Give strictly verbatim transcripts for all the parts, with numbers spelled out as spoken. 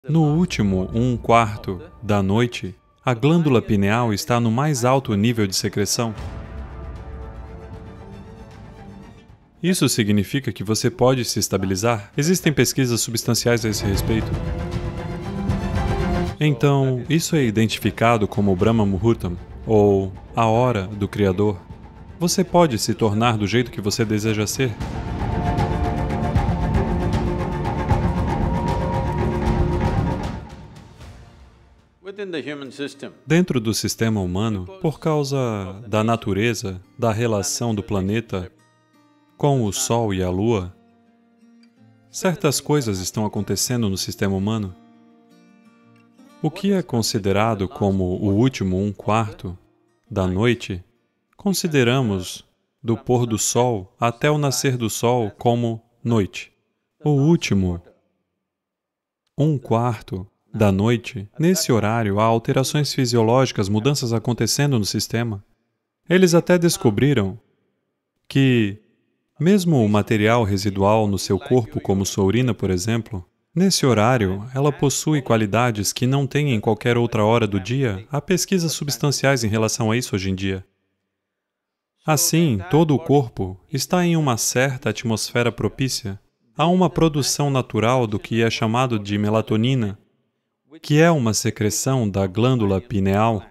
No último um quarto da noite, a glândula pineal está no mais alto nível de secreção. Isso significa que você pode se estabilizar? Existem pesquisas substanciais a esse respeito. Então, isso é identificado como Brahma Muhurtam, ou a hora do Criador. Você pode se tornar do jeito que você deseja ser. Dentro do sistema humano, por causa da natureza, da relação do planeta com o Sol e a Lua, certas coisas estão acontecendo no sistema humano. O que é considerado como o último um quarto da noite, consideramos do pôr do Sol até o nascer do Sol como noite. O último um quarto da noite, nesse horário, há alterações fisiológicas, mudanças acontecendo no sistema. Eles até descobriram que, mesmo o material residual no seu corpo, como sua urina, por exemplo, nesse horário, ela possui qualidades que não tem em qualquer outra hora do dia. Há pesquisas substanciais em relação a isso hoje em dia. Assim, todo o corpo está em uma certa atmosfera propícia. Há uma produção natural do que é chamado de melatonina, que é uma secreção da glândula pineal.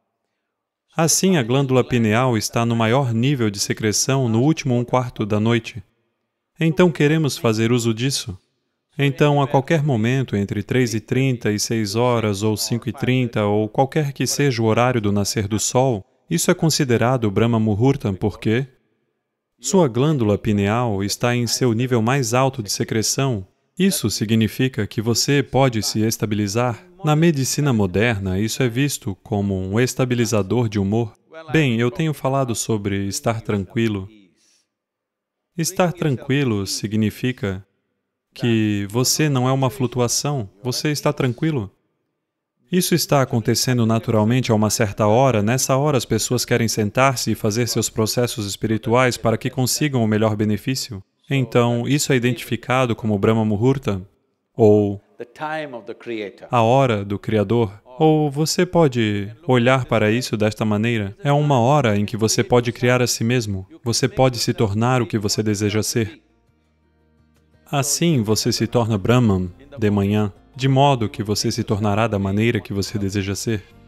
Assim, a glândula pineal está no maior nível de secreção no último um quarto da noite. Então, queremos fazer uso disso. Então, a qualquer momento, entre três e trinta e seis horas, ou cinco e trinta, ou qualquer que seja o horário do nascer do Sol, isso é considerado Brahma Muhurtam porque sua glândula pineal está em seu nível mais alto de secreção. Isso significa que você pode se estabilizar. Na medicina moderna, isso é visto como um estabilizador de humor. Bem, eu tenho falado sobre estar tranquilo. Estar tranquilo significa que você não é uma flutuação, você está tranquilo. Isso está acontecendo naturalmente a uma certa hora. Nessa hora, as pessoas querem sentar-se e fazer seus processos espirituais para que consigam o melhor benefício. Então, isso é identificado como Brahma Muhurtam, ou a hora do Criador. Ou você pode olhar para isso desta maneira. É uma hora em que você pode criar a si mesmo. Você pode se tornar o que você deseja ser. Assim, você se torna Brahman de manhã, de modo que você se tornará da maneira que você deseja ser.